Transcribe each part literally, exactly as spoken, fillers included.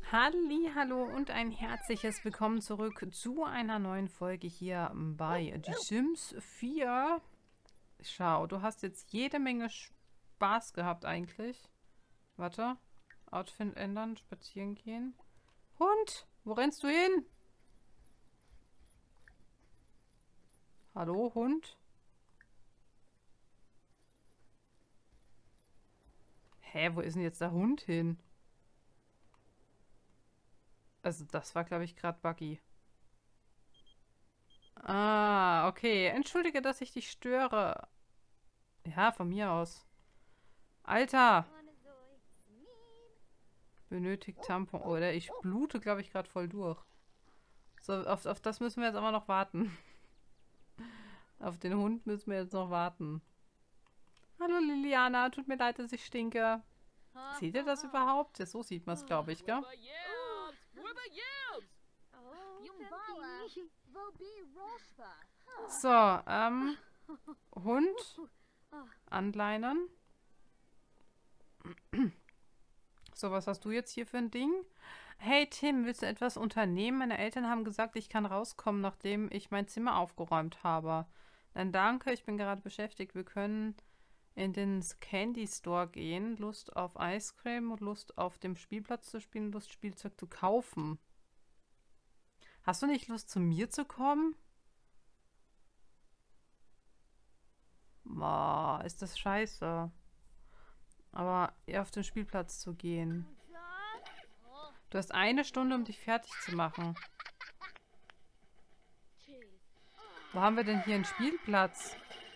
Halli, hallo und ein herzliches Willkommen zurück zu einer neuen Folge hier bei The Sims vier. Schau, du hast jetzt jede Menge Spaß gehabt eigentlich. Warte, Outfit ändern, spazieren gehen. Hund, wo rennst du hin? Hallo, Hund? Hä, wo ist denn jetzt der Hund hin? Also das war, glaube ich, gerade Buggy. Ah, okay. Entschuldige, dass ich dich störe. Ja, von mir aus. Alter! Benötigt Tampon. Oder ich blute, glaube ich, gerade voll durch. So, auf, auf das müssen wir jetzt aber noch warten. Auf den Hund müssen wir jetzt noch warten. Hallo Liliana, tut mir leid, dass ich stinke. Seht ihr das überhaupt? Ja, so sieht man es, glaube ich, gell? So, ähm, Hund anleinern. So, was hast du jetzt hier für ein Ding? Hey Tim, willst du etwas unternehmen? Meine Eltern haben gesagt, ich kann rauskommen, nachdem ich mein Zimmer aufgeräumt habe. Dann danke, ich bin gerade beschäftigt. Wir können in den Candy Store gehen. Lust auf Ice Cream, Lust auf dem Spielplatz zu spielen, Lust Spielzeug zu kaufen. Hast du nicht Lust, zu mir zu kommen? Boah, ist das scheiße. Aber eher auf den Spielplatz zu gehen. Du hast eine Stunde, um dich fertig zu machen. Wo haben wir denn hier einen Spielplatz?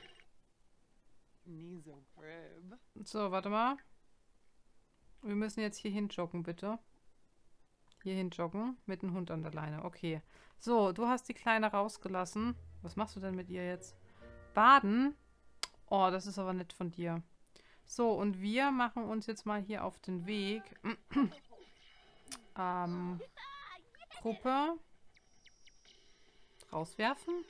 So, warte mal. Wir müssen jetzt hier hin joggen, bitte. Hier hin joggen. Mit dem Hund an der Leine. Okay. So, du hast die Kleine rausgelassen. Was machst du denn mit ihr jetzt? Baden? Oh, das ist aber nett von dir. So, und wir machen uns jetzt mal hier auf den Weg. ähm, Gruppe. Rauswerfen?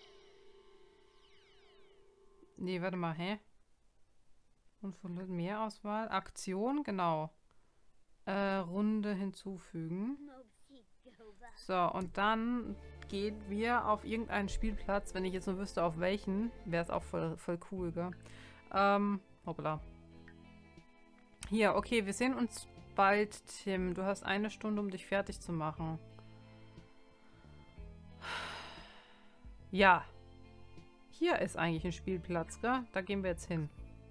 Nee, warte mal, hä? Und von Mehrauswahl. Aktion, genau. Äh, Runde hinzufügen. So, und dann gehen wir auf irgendeinen Spielplatz. Wenn ich jetzt nur wüsste, auf welchen, wäre es auch voll, voll cool, gell? Ähm, hoppla. Hier, okay, wir sehen uns bald, Tim. Du hast eine Stunde, um dich fertig zu machen. Ja. Hier ist eigentlich ein Spielplatz, gell? Da gehen wir jetzt hin.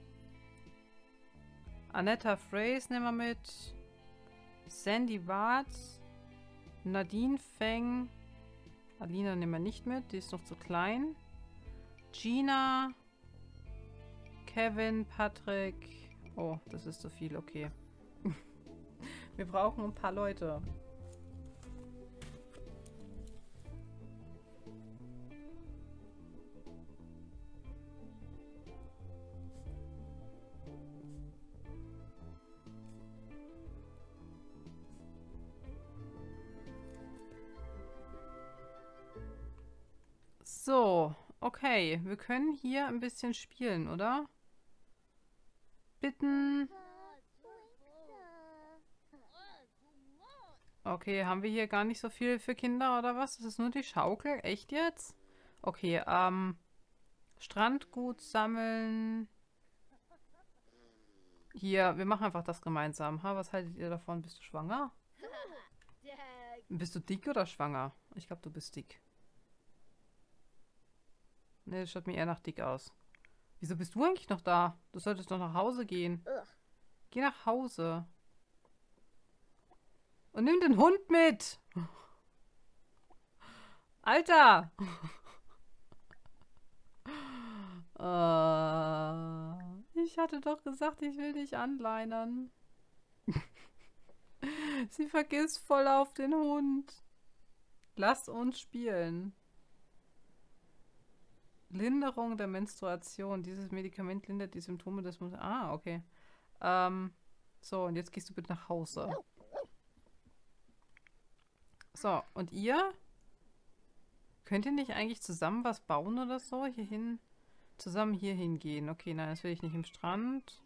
Annetta Phrase nehmen wir mit. Sandy Warts. Nadine Feng. Alina nehmen wir nicht mit. Die ist noch zu klein. Gina. Kevin, Patrick. Oh, das ist zu viel, okay. Wir brauchen ein paar Leute. So, okay. Wir können hier ein bisschen spielen, oder? Bitten. Okay, haben wir hier gar nicht so viel für Kinder oder was? Das ist nur die Schaukel? Echt jetzt? Okay, ähm... Strandgut sammeln. Hier, wir machen einfach das gemeinsam. Ha, was haltet ihr davon? Bist du schwanger? Bist du dick oder schwanger? Ich glaube, du bist dick. Ne, das schaut mir eher nach dick aus. Wieso bist du eigentlich noch da? Du solltest doch nach Hause gehen. Geh nach Hause. Und nimm den Hund mit. Alter. äh, ich hatte doch gesagt, ich will dich anleinern. Sie vergisst voll auf den Hund. Lass uns spielen. Linderung der Menstruation. Dieses Medikament lindert die Symptome des... Mus ah, okay. Ähm, so, und jetzt gehst du bitte nach Hause. So, und ihr? Könnt ihr nicht eigentlich zusammen was bauen oder so? Hierhin? Zusammen hier hingehen. Okay, nein, das will ich nicht im Strand.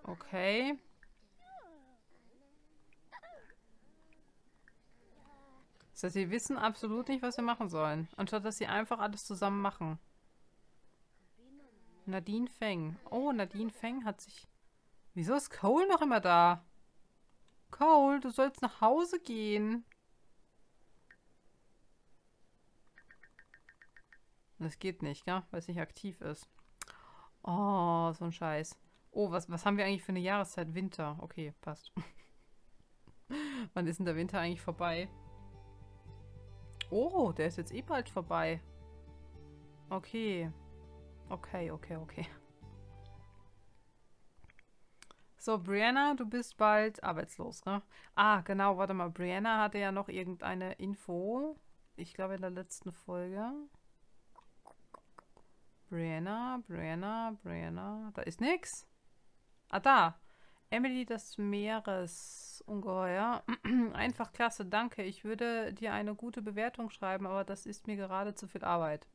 Okay. Das heißt, sie wissen absolut nicht, was sie machen sollen. Anstatt, dass sie einfach alles zusammen machen. Nadine Feng. Oh, Nadine Feng hat sich... Wieso ist Cole noch immer da? Cole, du sollst nach Hause gehen. Das geht nicht, ja? Weil es nicht aktiv ist. Oh, so ein Scheiß. Oh, was, was haben wir eigentlich für eine Jahreszeit? Winter. Okay, passt. Wann ist denn der Winter eigentlich vorbei? Oh, der ist jetzt eh bald vorbei. Okay. Okay, okay, okay. So, Brianna, du bist bald arbeitslos, ne? Ah, genau, warte mal. Brianna hatte ja noch irgendeine Info. Ich glaube in der letzten Folge. Brianna, Brianna, Brianna. Da ist nix. Ah, da. Emily, das Meeresungeheuer. Einfach klasse, danke. Ich würde dir eine gute Bewertung schreiben, aber das ist mir gerade zu viel Arbeit.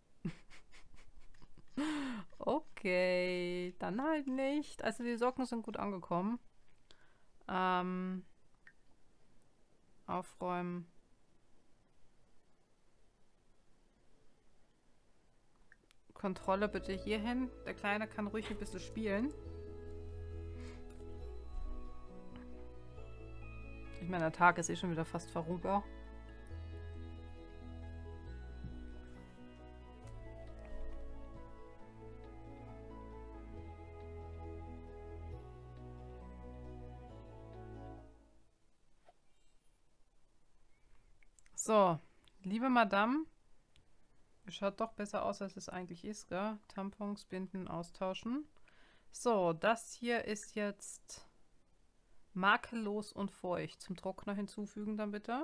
Okay, dann halt nicht. Also die Socken sind gut angekommen. Ähm, aufräumen. Kontrolle bitte hierhin. Der Kleine kann ruhig ein bisschen spielen. Ich meine, der Tag ist eh schon wieder fast vorüber. So, liebe Madame. Schaut doch besser aus, als es eigentlich ist, gell? Tampons, Binden, austauschen. So, das hier ist jetzt makellos und feucht. Zum Trockner hinzufügen dann bitte.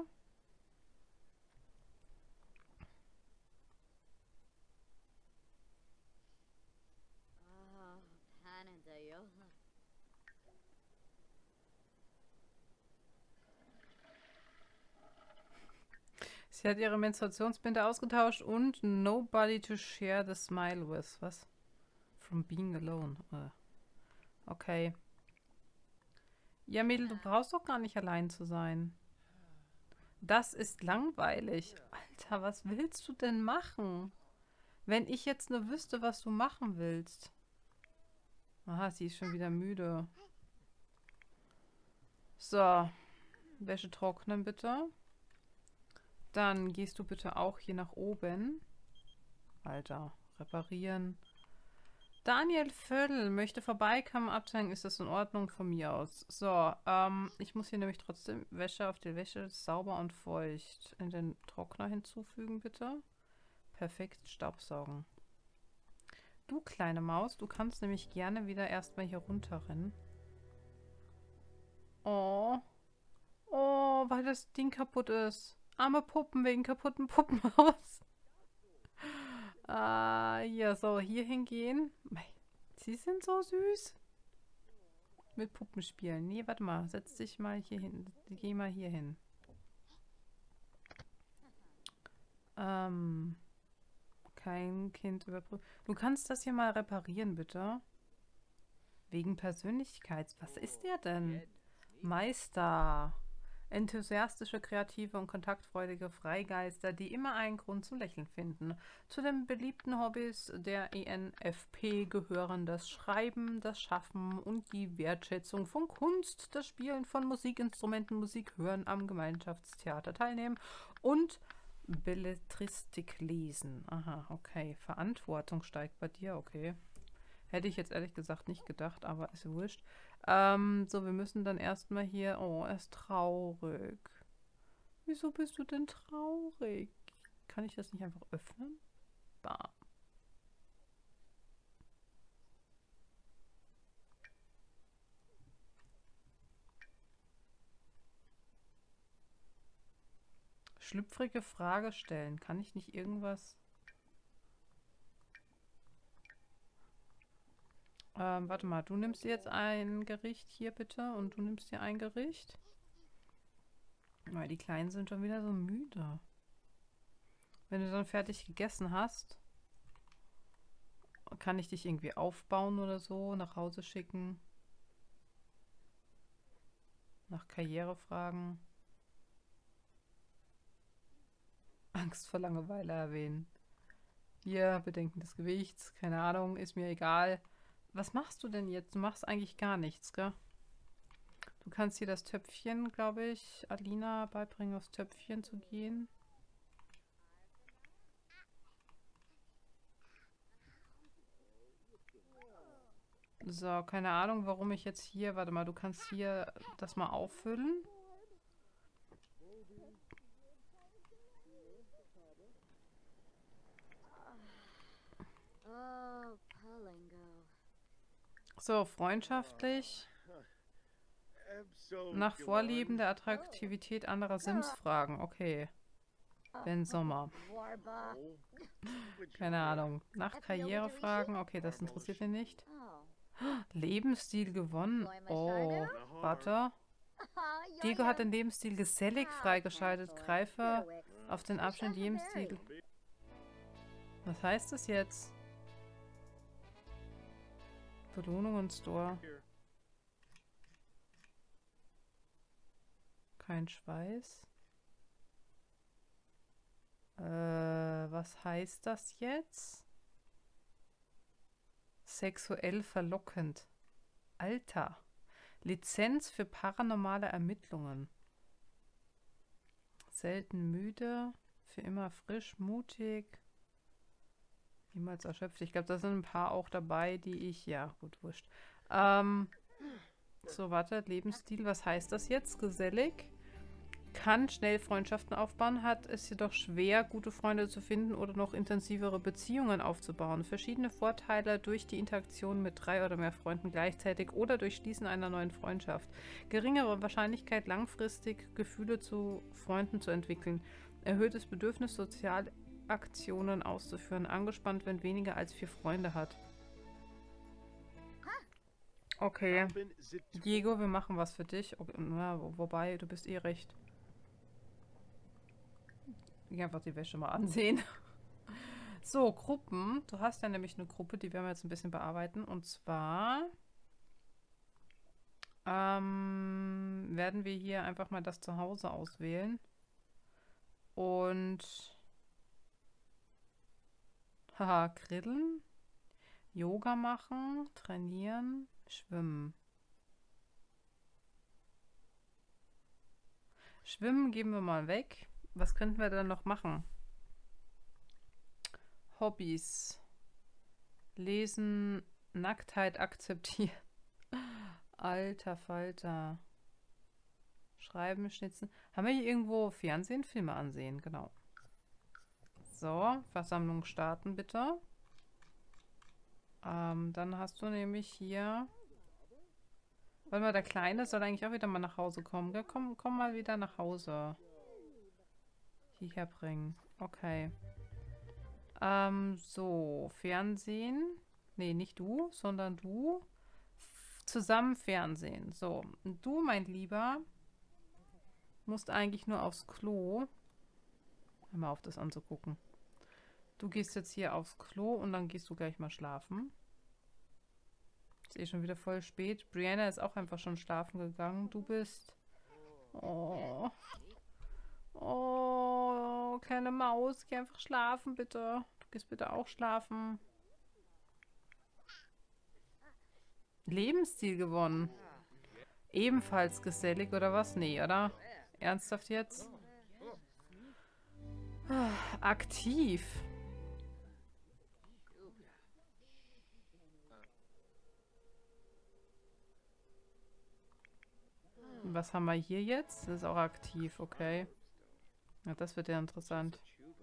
Sie hat ihre Menstruationsbinde ausgetauscht und nobody to share the smile with. Was? From being alone. Uh. Okay. Ja, Mädel, du brauchst doch gar nicht allein zu sein. Das ist langweilig. Alter, was willst du denn machen? Wenn ich jetzt nur wüsste, was du machen willst. Aha, sie ist schon wieder müde. So. Wäsche trocknen, bitte. Dann gehst du bitte auch hier nach oben. Alter, reparieren. Daniel Völl möchte vorbeikommen, abzeigen, ist das in Ordnung von mir aus. So, ähm, ich muss hier nämlich trotzdem Wäsche auf die Wäsche sauber und feucht in den Trockner hinzufügen, bitte. Perfekt, Staubsaugen. Du kleine Maus, du kannst nämlich gerne wieder erstmal hier runterrennen. Oh. Oh, weil das Ding kaputt ist. Arme Puppen wegen kaputten Puppenhaus. Ah, ja, so, hier hingehen. Sie sind so süß. Mit Puppen spielen. Nee, warte mal. Setz dich mal hier hin. Geh mal hier hin. Ähm. Kein Kind überprüfen. Du kannst das hier mal reparieren, bitte. Wegen Persönlichkeits... Was ist der denn? Meister. Enthusiastische, kreative und kontaktfreudige Freigeister, die immer einen Grund zum Lächeln finden. Zu den beliebten Hobbys der E N F P gehören das Schreiben, das Schaffen und die Wertschätzung von Kunst, das Spielen von Musikinstrumenten, Musik hören, am Gemeinschaftstheater teilnehmen und Belletristik lesen. Aha, okay. Verantwortung steigt bei dir, okay. Hätte ich jetzt ehrlich gesagt nicht gedacht, aber ist wurscht. Ähm, so, wir müssen dann erstmal hier... Oh, er ist traurig. Wieso bist du denn traurig? Kann ich das nicht einfach öffnen? Bam. Schlüpfrige Frage stellen. Kann ich nicht irgendwas... Ähm, warte mal, du nimmst dir jetzt ein Gericht hier bitte und du nimmst dir ein Gericht. Weil die Kleinen sind schon wieder so müde. Wenn du dann fertig gegessen hast, kann ich dich irgendwie aufbauen oder so, nach Hause schicken. Nach Karriere fragen. Angst vor Langeweile erwähnen. Hier, Bedenken des Gewichts. Keine Ahnung, ist mir egal. Was machst du denn jetzt? Du machst eigentlich gar nichts, gell? Du kannst hier das Töpfchen, glaube ich, Alina beibringen, aufs Töpfchen zu gehen. So, keine Ahnung, warum ich jetzt hier... Warte mal, du kannst hier das mal auffüllen. So, freundschaftlich. Nach Vorlieben der Attraktivität anderer Sims fragen. Okay. Ben Sommer. Keine Ahnung. Nach Karriere fragen. Okay, das interessiert ihn nicht. Lebensstil gewonnen. Oh, warte. Diego hat den Lebensstil gesellig freigeschaltet. Greife auf den Abschnitt Lebensstil. Was heißt das jetzt? Belohnung und Store. Kein Schweiß. Äh, was heißt das jetzt? Sexuell verlockend. Alter. Lizenz für paranormale Ermittlungen. Selten müde. Für immer frisch, mutig. Niemals erschöpft. Ich glaube, da sind ein paar auch dabei, die ich... Ja, gut, wurscht. Ähm, so, warte. Lebensstil. Was heißt das jetzt? Gesellig. Kann schnell Freundschaften aufbauen, hat es jedoch schwer, gute Freunde zu finden oder noch intensivere Beziehungen aufzubauen. Verschiedene Vorteile durch die Interaktion mit drei oder mehr Freunden gleichzeitig oder durch Schließen einer neuen Freundschaft. Geringere Wahrscheinlichkeit, langfristig Gefühle zu Freunden zu entwickeln. Erhöhtes Bedürfnis, Sozialaktionen auszuführen. Angespannt, wenn weniger als vier Freunde hat. Okay. Diego, wir machen was für dich. Okay, na, wo, wobei, du bist eh recht. Ich einfach die Wäsche mal ansehen. So, Gruppen. Du hast ja nämlich eine Gruppe, die werden wir jetzt ein bisschen bearbeiten. Und zwar ähm, werden wir hier einfach mal das Zuhause auswählen. Und haha, grillen, Yoga machen, trainieren, schwimmen. Schwimmen geben wir mal weg. Was könnten wir dann noch machen? Hobbys. Lesen, Nacktheit akzeptieren. Alter Falter. Schreiben, schnitzen. Haben wir hier irgendwo Fernsehen, Filme ansehen? Genau. So, Versammlung starten bitte. Ähm, dann hast du nämlich hier... Warte mal, der Kleine soll eigentlich auch wieder mal nach Hause kommen. Gell? Komm, komm mal wieder nach Hause. Hierher bringen. Okay. Ähm, so, Fernsehen. Nee, nicht du, sondern du. Zusammen Fernsehen. So, und du, mein Lieber, musst eigentlich nur aufs Klo. Hör mal auf, das anzugucken. Du gehst jetzt hier aufs Klo und dann gehst du gleich mal schlafen. Ist eh schon wieder voll spät. Brianna ist auch einfach schon schlafen gegangen. Du bist... Oh... Oh, kleine Maus, geh einfach schlafen, bitte. Du gehst bitte auch schlafen. Lebensstil gewonnen. Ebenfalls gesellig, oder was? Nee, oder? Ernsthaft jetzt? Aktiv. Was haben wir hier jetzt? Das ist auch aktiv, okay. Ja, das wird ja interessant.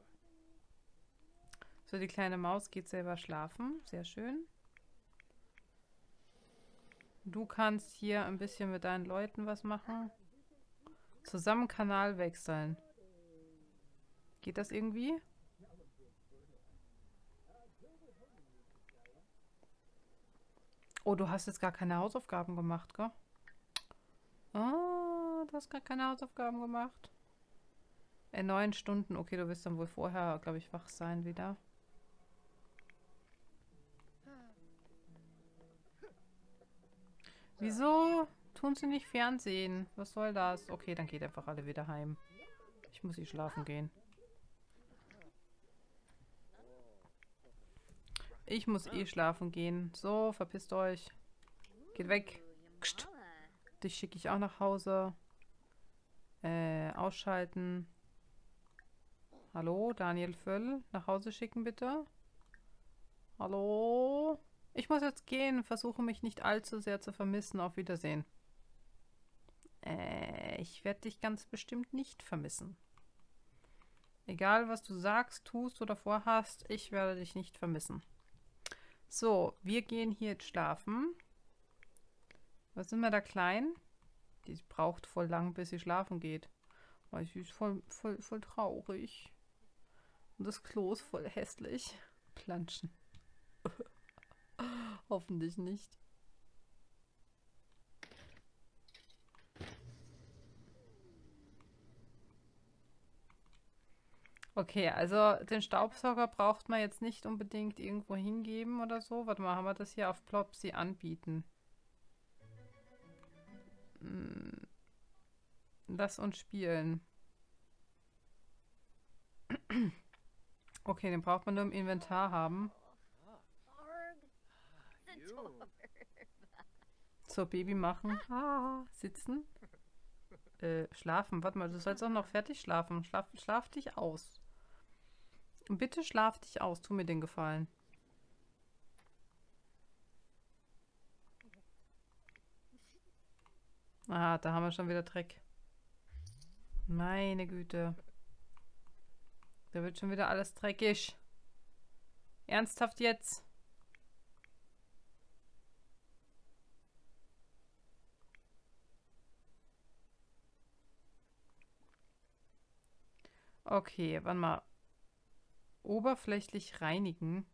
So, die kleine Maus geht selber schlafen. Sehr schön. Du kannst hier ein bisschen mit deinen Leuten was machen. Zusammen Kanal wechseln. Geht das irgendwie? Oh, du hast jetzt gar keine Hausaufgaben gemacht, gell? Oh, du hast gar keine Hausaufgaben gemacht. In neun Stunden. Okay, du wirst dann wohl vorher, glaube ich, wach sein wieder. Wieso tun sie nicht Fernsehen? Was soll das? Okay, dann geht einfach alle wieder heim. Ich muss hier schlafen gehen. Ich muss eh schlafen gehen. So, verpisst euch. Geht weg. Kst. Dich schicke ich auch nach Hause. Äh, ausschalten. Hallo, Daniel Völl. Nach Hause schicken, bitte. Hallo? Ich muss jetzt gehen. Versuche mich nicht allzu sehr zu vermissen. Auf Wiedersehen. Äh, ich werde dich ganz bestimmt nicht vermissen. Egal, was du sagst, tust oder vorhast, ich werde dich nicht vermissen. So, wir gehen hier jetzt schlafen. Was sind wir da klein? Die braucht voll lang, bis sie schlafen geht. Weil sie ist voll, voll, voll traurig. Und das Klo ist voll hässlich. Planschen. Hoffentlich nicht. Okay, also den Staubsauger braucht man jetzt nicht unbedingt irgendwo hingeben oder so. Warte mal, haben wir das hier auf Plopsy anbieten? Hm. Lass uns spielen. Okay, den braucht man nur im Inventar haben. So, Baby machen. Ah, sitzen. Äh, schlafen. Warte mal, du sollst auch noch fertig schlafen. Schlaf, schlaf dich aus. Und bitte schlaf dich aus. Tu mir den Gefallen. Ah, da haben wir schon wieder Dreck. Meine Güte. Da wird schon wieder alles dreckig. Ernsthaft jetzt? Okay, warte mal. Oberflächlich reinigen.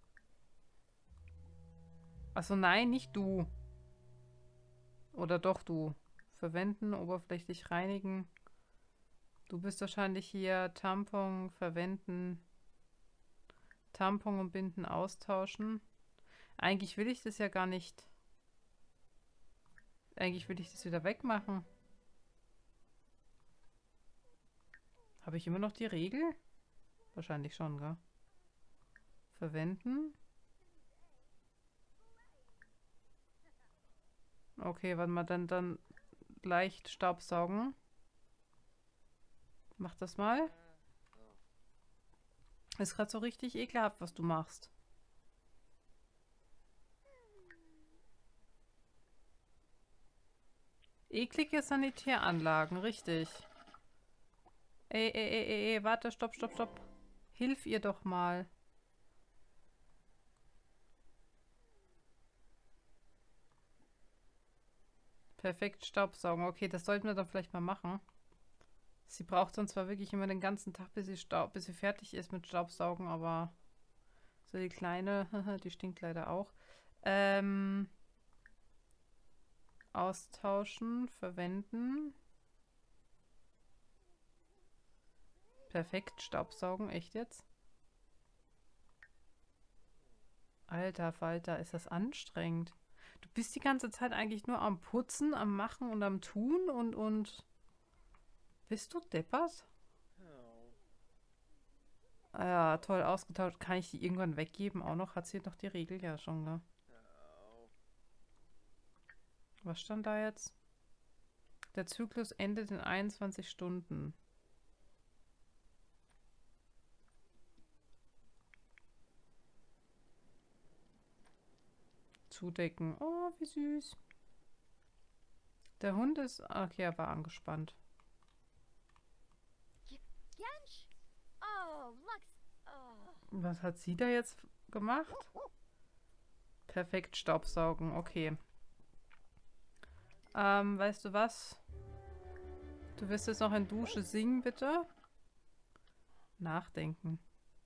Achso, nein, nicht du. Oder doch du. Verwenden, oberflächlich reinigen. Du bist wahrscheinlich hier Tampon verwenden. Tampon und Binden austauschen. Eigentlich will ich das ja gar nicht. Eigentlich will ich das wieder wegmachen. Habe ich immer noch die Regel? Wahrscheinlich schon, gell? Verwenden. Okay, warte mal, dann, dann leicht Staubsaugen. Mach das mal. Ist gerade so richtig ekelhaft, was du machst. Eklige Sanitäranlagen, richtig. Ey, ey, ey, ey, ey, warte, stopp, stopp, stopp. Hilf ihr doch mal. Perfekt Staubsaugen. Okay, das sollten wir dann vielleicht mal machen. Sie braucht sonst zwar wirklich immer den ganzen Tag, bis sie, Staub, bis sie fertig ist mit Staubsaugen, aber so die Kleine, die stinkt leider auch. Ähm, austauschen, verwenden. Perfekt Staubsaugen, echt jetzt? Alter Falter, ist das anstrengend. Du bist die ganze Zeit eigentlich nur am Putzen, am Machen und am Tun und und... Bist du deppert? Ah ja, toll ausgetauscht. Kann ich die irgendwann weggeben? Auch noch? Hat sie noch die Regel? Ja, schon, ne? Was stand da jetzt? Der Zyklus endet in einundzwanzig Stunden. Zudecken. Oh, wie süß. Der Hund ist... Okay, er war angespannt. Was hat sie da jetzt gemacht? Perfekt Staubsaugen, okay. Ähm, weißt du was? Du wirst jetzt noch in Dusche singen, bitte? Nachdenken.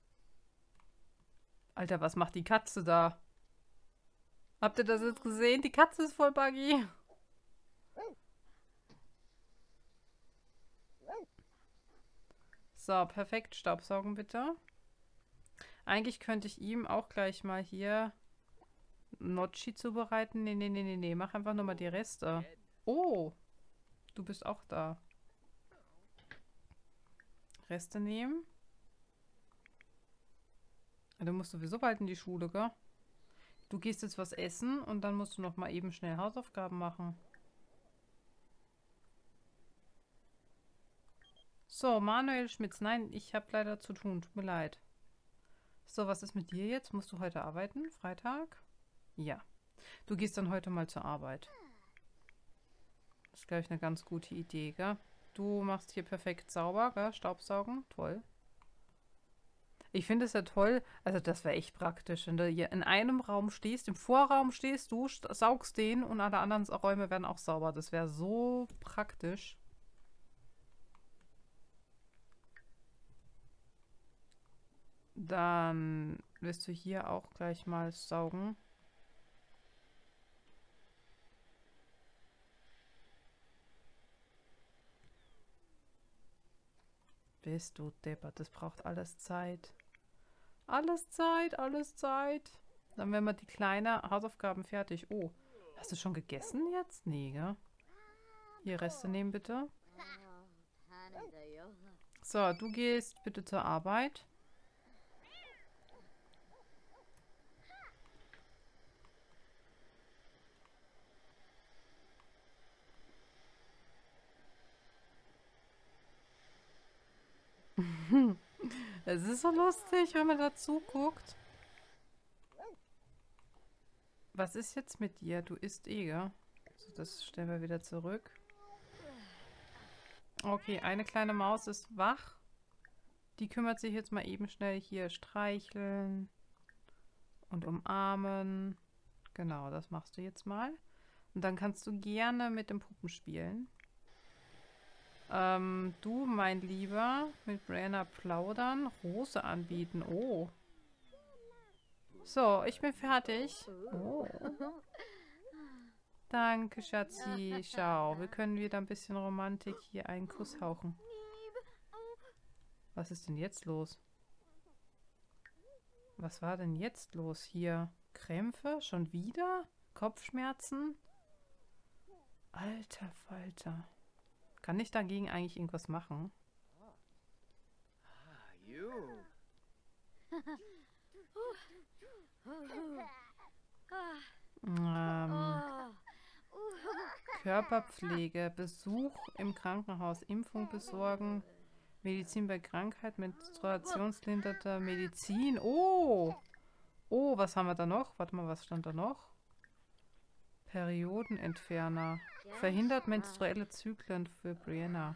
Alter, was macht die Katze da? Habt ihr das jetzt gesehen? Die Katze ist voll buggy. So, perfekt Staubsaugen, bitte. Eigentlich könnte ich ihm auch gleich mal hier Gnocchi zubereiten. Nee, nee, nee, nee, nee. Mach einfach nur mal die Reste. Oh, du bist auch da. Reste nehmen. Du musst sowieso bald in die Schule, gell? Du gehst jetzt was essen und dann musst du noch mal eben schnell Hausaufgaben machen. So, Manuel Schmitz. Nein, ich habe leider zu tun. Tut mir leid. So, was ist mit dir jetzt? Musst du heute arbeiten? Freitag? Ja. Du gehst dann heute mal zur Arbeit. Das ist, glaube ich, eine ganz gute Idee, gell? Du machst hier perfekt sauber, gell? Staubsaugen. Toll. Ich finde es ja toll, also das wäre echt praktisch, wenn du hier in einem Raum stehst, im Vorraum stehst du, saugst den und alle anderen Räume werden auch sauber. Das wäre so praktisch. Dann wirst du hier auch gleich mal saugen. Bist du deppert, das braucht alles Zeit. Alles Zeit, alles Zeit. Dann werden wir die kleinen Hausaufgaben fertig. Oh, hast du schon gegessen jetzt? Nee, gell? Hier, Reste nehmen bitte. So, du gehst bitte zur Arbeit. Es ist so lustig, wenn man dazu guckt. Was ist jetzt mit dir? Du isst eh, gell? So, das stellen wir wieder zurück. Okay, eine kleine Maus ist wach. Die kümmert sich jetzt mal eben schnell hier streicheln und umarmen. Genau, das machst du jetzt mal. Und dann kannst du gerne mit den Puppen spielen. Ähm, du, mein Lieber, mit Brianna plaudern, Rose anbieten. Oh. So, ich bin fertig. Oh. Danke, Schatzi. Schau, wir können wieder ein bisschen Romantik hier einen Kuss hauchen. Was ist denn jetzt los? Was war denn jetzt los hier? Krämpfe? Schon wieder? Kopfschmerzen? Alter Falter. Kann ich dagegen eigentlich irgendwas machen? Ähm, Körperpflege, Besuch im Krankenhaus, Impfung besorgen, Medizin bei Krankheit, menstruationslindernder Medizin. Oh! Oh, was haben wir da noch? Warte mal, was stand da noch? Periodenentferner. Verhindert menstruelle Zyklen für Brianna.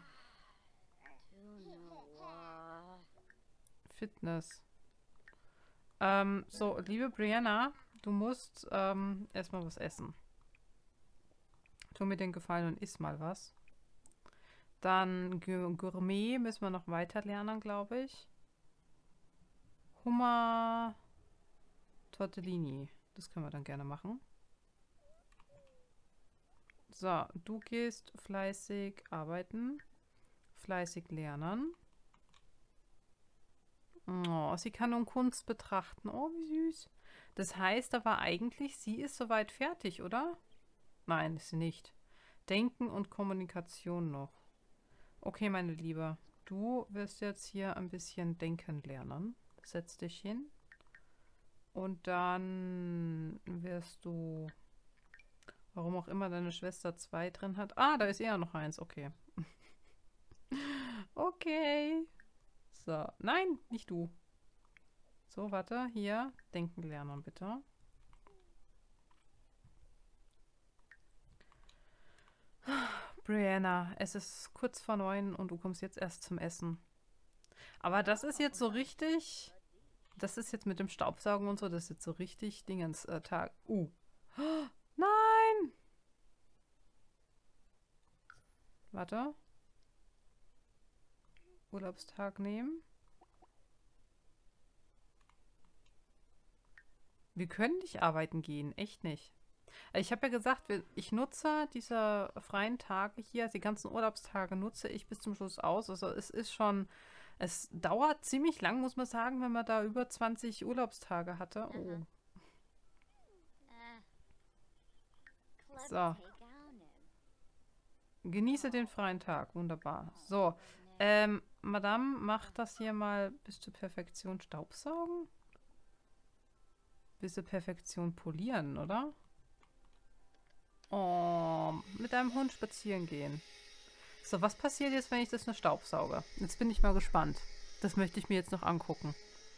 Fitness. Ähm, so, liebe Brianna, du musst ähm, erstmal was essen. Tu mir den Gefallen und iss mal was. Dann Gourmet müssen wir noch weiter lernen, glaube ich. Hummer Tortellini. Das können wir dann gerne machen. So, du gehst fleißig arbeiten. Fleißig lernen. Oh, sie kann nun Kunst betrachten. Oh, wie süß. Das heißt aber eigentlich, sie ist soweit fertig, oder? Nein, ist sie nicht. Denken und Kommunikation noch. Okay, meine Liebe. Du wirst jetzt hier ein bisschen denken lernen. Setz dich hin. Und dann wirst du, warum auch immer deine Schwester zwei drin hat. Ah, da ist eher noch eins. Okay. Okay. So, nein, nicht du. So, warte, hier, denken lernen, bitte. Brianna, es ist kurz vor neun und du kommst jetzt erst zum Essen. Aber das ist jetzt so richtig, das ist jetzt mit dem Staubsaugen und so, das ist jetzt so richtig Dingens äh, Tag. Uh. Oh, nein! Warte. Urlaubstag nehmen. Wir können nicht arbeiten gehen, echt nicht. Ich habe ja gesagt, ich nutze diese freien Tage hier, die ganzen Urlaubstage nutze ich bis zum Schluss aus. Also es ist schon, es dauert ziemlich lang, muss man sagen, wenn man da über zwanzig Urlaubstage hatte. Oh. So. Genieße den freien Tag. Wunderbar. So, ähm, Madame, macht das hier mal bis zur Perfektion Staubsaugen? Bis zur Perfektion polieren, oder? Oh, mit deinem Hund spazieren gehen. So, was passiert jetzt, wenn ich das nur staubsauge? Jetzt bin ich mal gespannt. Das möchte ich mir jetzt noch angucken.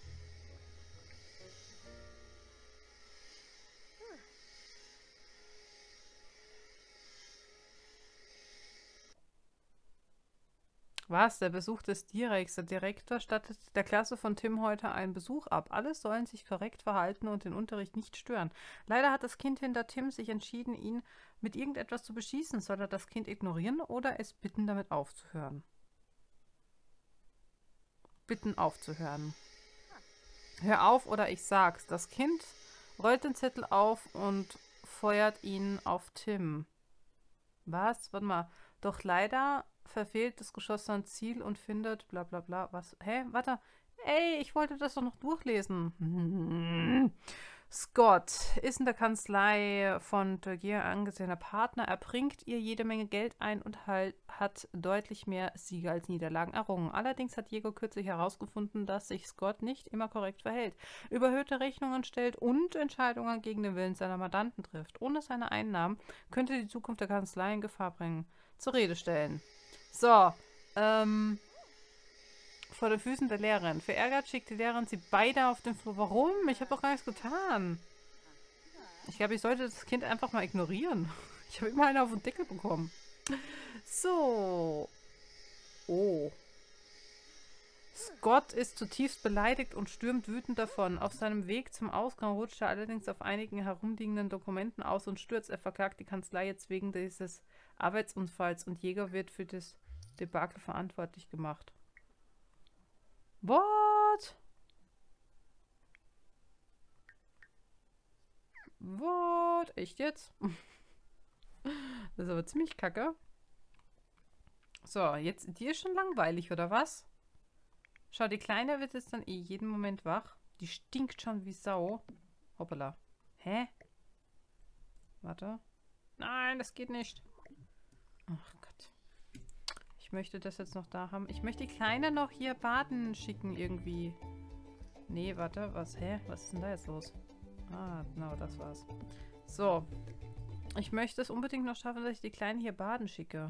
Was? Der Besuch des Direkts. Der Direktor stattet der Klasse von Tim heute einen Besuch ab. Alle sollen sich korrekt verhalten und den Unterricht nicht stören. Leider hat das Kind hinter Tim sich entschieden, ihn mit irgendetwas zu beschießen. Soll er das Kind ignorieren oder es bitten, damit aufzuhören? Bitten aufzuhören. Hör auf oder ich sag's. Das Kind rollt den Zettel auf und feuert ihn auf Tim. Was? Warte mal. Doch leider verfehlt das Geschoss sein Ziel und findet bla bla bla. Was? Hä? Warte. Ey, ich wollte das doch noch durchlesen. Scott ist in der Kanzlei von Turgier angesehener Partner. Er bringt ihr jede Menge Geld ein und halt, hat deutlich mehr Siege als Niederlagen errungen. Allerdings hat Diego kürzlich herausgefunden, dass sich Scott nicht immer korrekt verhält, überhöhte Rechnungen stellt und Entscheidungen gegen den Willen seiner Mandanten trifft. Ohne seine Einnahmen könnte die Zukunft der Kanzlei in Gefahr bringen. Zur Rede stellen. So, ähm, vor den Füßen der Lehrerin. Verärgert schickt die Lehrerin sie beide auf den Flur. Warum? Ich habe doch gar nichts getan. Ich glaube, ich sollte das Kind einfach mal ignorieren. Ich habe immer einen auf den Deckel bekommen. So. Oh. Scott ist zutiefst beleidigt und stürmt wütend davon. Auf seinem Weg zum Ausgang rutscht er allerdings auf einigen herumliegenden Dokumenten aus und stürzt. Er verklagt die Kanzlei jetzt wegen dieses Arbeitsunfalls und Jäger wird für das Debakel verantwortlich gemacht. What? What? Echt jetzt? Das ist aber ziemlich kacke. So, jetzt, die ist schon langweilig, oder was? Schau, die Kleine wird jetzt dann eh jeden Moment wach. Die stinkt schon wie Sau. Hoppala. Hä? Warte. Nein, das geht nicht. Ach Gott. Ich möchte das jetzt noch da haben. Ich möchte die Kleine noch hier baden schicken irgendwie. Nee, warte. Was? Hä? Was ist denn da jetzt los? Ah, genau, das war's. So. Ich möchte es unbedingt noch schaffen, dass ich die Kleine hier baden schicke.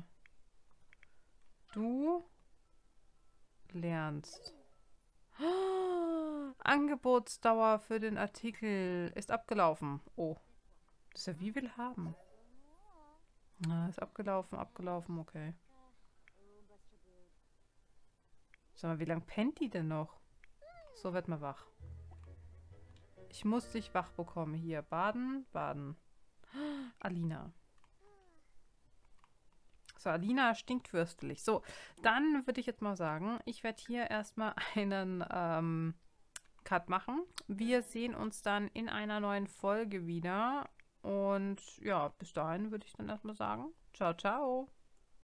Du lernst. Oh, Angebotsdauer für den Artikel ist abgelaufen. Oh. Das ist ja wie will haben. Ah, ist abgelaufen, abgelaufen, okay. Sag mal, wie lange pennt die denn noch? So, wird mal wach. Ich muss dich wach bekommen. Hier, baden, baden. Alina. So, Alina stinkt fürstlich. So, dann würde ich jetzt mal sagen, ich werde hier erstmal einen ähm, Cut machen. Wir sehen uns dann in einer neuen Folge wieder. Und ja, bis dahin würde ich dann erstmal sagen, ciao, ciao.